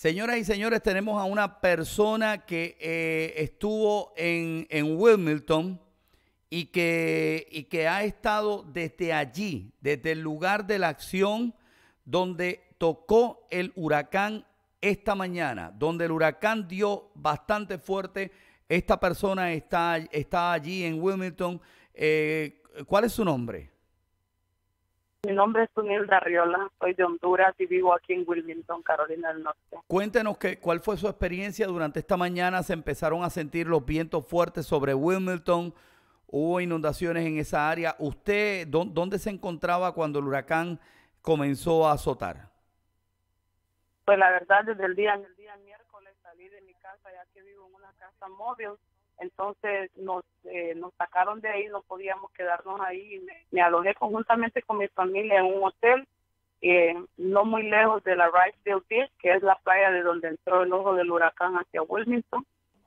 Señoras y señores, tenemos a una persona que estuvo en Wilmington y que ha estado desde allí, desde el lugar de la acción donde tocó el huracán esta mañana, donde el huracán dio bastante fuerte. Esta persona está allí en Wilmington. ¿Cuál es su nombre? Mi nombre es Sunil Darriola, soy de Honduras y vivo aquí en Wilmington, Carolina del Norte. Cuéntenos cuál fue su experiencia durante esta mañana. Se empezaron a sentir los vientos fuertes sobre Wilmington. Hubo inundaciones en esa área. ¿Usted dónde se encontraba cuando el huracán comenzó a azotar? Pues la verdad, desde el día miércoles salí de mi casa, ya que vivo en una casa móvil. Entonces nos sacaron de ahí, no podíamos quedarnos ahí. Me alojé conjuntamente con mi familia en un hotel, no muy lejos de la Wrightsville Beach, que es la playa de donde entró el ojo del huracán hacia Wilmington.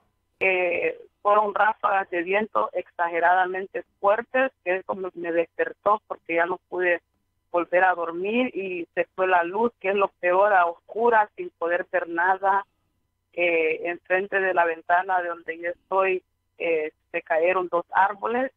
Fueron ráfagas de viento exageradamente fuertes, que es como me despertó porque ya no pude volver a dormir y se fue la luz, que es lo peor, a oscuras, sin poder ver nada. Enfrente de la ventana de donde yo estoy se cayeron 2 árboles,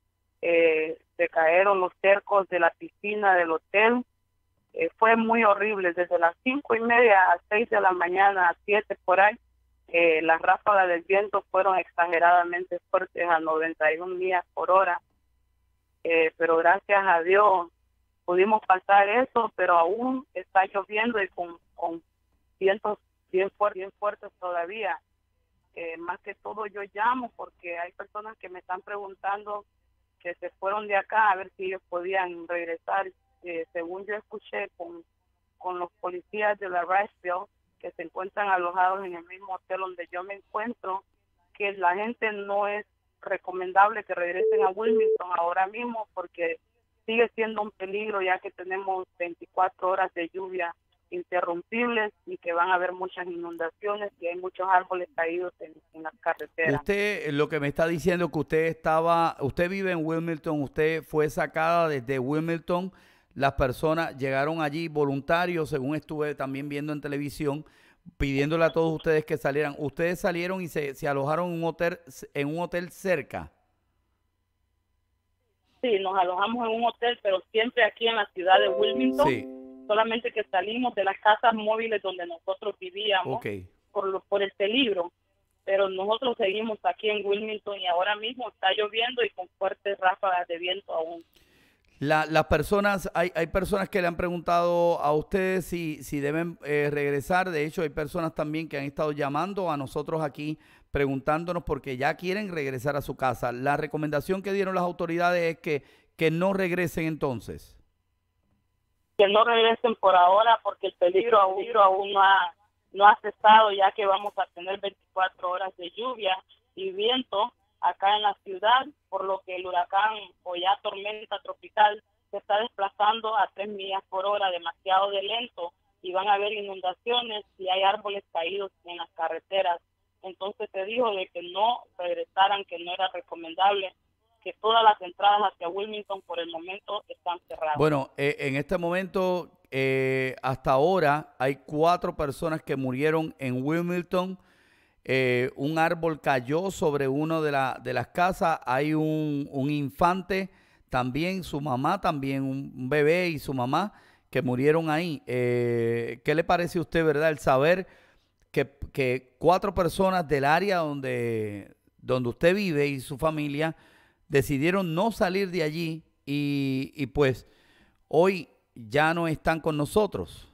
se cayeron los cercos de la piscina del hotel. Fue muy horrible, desde las 5:30 a 6 de la mañana, a 7 por ahí. Las ráfagas del viento fueron exageradamente fuertes, a 91 millas por hora, pero gracias a Dios pudimos pasar eso, pero aún está lloviendo y con vientos bien fuertes todavía. Más que todo yo llamo porque hay personas que me están preguntando que se fueron de acá a ver si ellos podían regresar. Según yo escuché con los policías de la Wrightsville, que se encuentran alojados en el mismo hotel donde yo me encuentro, que la gente no es recomendable que regresen a Wilmington ahora mismo porque sigue siendo un peligro, ya que tenemos 24 horas de lluvia interrumpibles y que van a haber muchas inundaciones y hay muchos árboles caídos en las carreteras. Usted lo que me está diciendo que usted vive en Wilmington, usted fue sacada desde Wilmington. Las personas llegaron allí voluntarios, según estuve también viendo en televisión, pidiéndole a todos ustedes que salieran. Ustedes salieron y se alojaron en un hotel cerca. Sí, nos alojamos en un hotel, pero siempre aquí en la ciudad de Wilmington. Sí. Solamente que salimos de las casas móviles donde nosotros vivíamos, Okay. por el peligro. Pero nosotros seguimos aquí en Wilmington y ahora mismo está lloviendo y con fuertes ráfagas de viento aún. Las personas, hay personas que le han preguntado a ustedes si deben regresar. De hecho, hay personas también que han estado llamando a nosotros aquí preguntándonos porque ya quieren regresar a su casa. La recomendación que dieron las autoridades es que no regresen entonces. Que no regresen por ahora porque el peligro aún no ha cesado, ya que vamos a tener 24 horas de lluvia y viento acá en la ciudad, por lo que el huracán o ya tormenta tropical se está desplazando a 3 millas por hora, demasiado de lento, y van a haber inundaciones y hay árboles caídos en las carreteras. Entonces se dijo de que no regresaran, que no era recomendable, que todas las entradas hacia Wilmington por el momento están cerradas. Bueno, en este momento, hasta ahora, hay 4 personas que murieron en Wilmington. Un árbol cayó sobre una de las casas. Hay un infante también, su mamá también, un bebé y su mamá que murieron ahí. ¿Qué le parece a usted, verdad, el saber que 4 personas del área donde usted vive y su familia decidieron no salir de allí y pues hoy ya no están con nosotros?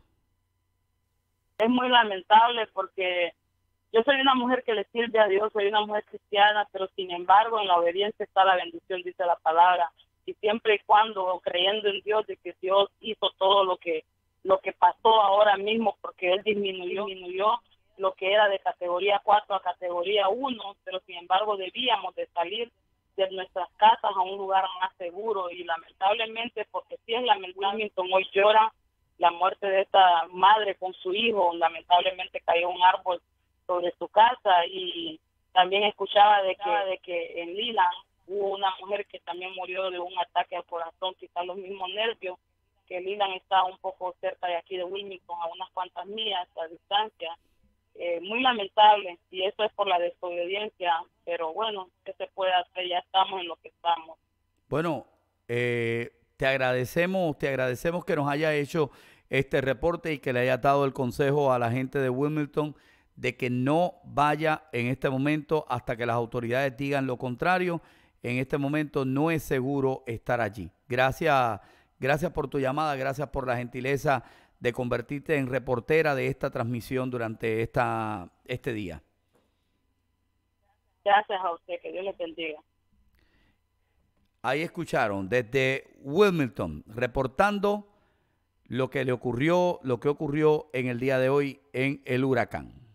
Es muy lamentable porque yo soy una mujer que le sirve a Dios, soy una mujer cristiana, pero sin embargo en la obediencia está la bendición, dice la palabra. Y siempre y cuando creyendo en Dios, de que Dios hizo todo lo que pasó ahora mismo, porque Él disminuyó lo que era de categoría 4 a categoría 1, pero sin embargo debíamos de salir de nuestras casas a un lugar más seguro. Y lamentablemente, porque si es lamentable, hoy llora la muerte de esta madre con su hijo, lamentablemente cayó un árbol sobre su casa. Y también escuchaba de que en Leland hubo una mujer que también murió de un ataque al corazón, quizás los mismos nervios, que Leland está un poco cerca de aquí de Wilmington, a unas cuantas millas a distancia, muy lamentable, y eso es por la desobediencia, pero bueno, ¿qué se puede hacer? Ya estamos en lo que estamos. Bueno, te agradecemos que nos haya hecho este reporte y que le haya dado el consejo a la gente de Wilmington de que no vaya en este momento hasta que las autoridades digan lo contrario. En este momento no es seguro estar allí. Gracias, gracias por tu llamada, gracias por la gentileza de convertirte en reportera de esta transmisión durante este día. Gracias a usted, que Dios les bendiga. Ahí escucharon desde Wilmington reportando lo que ocurrió en el día de hoy en el huracán.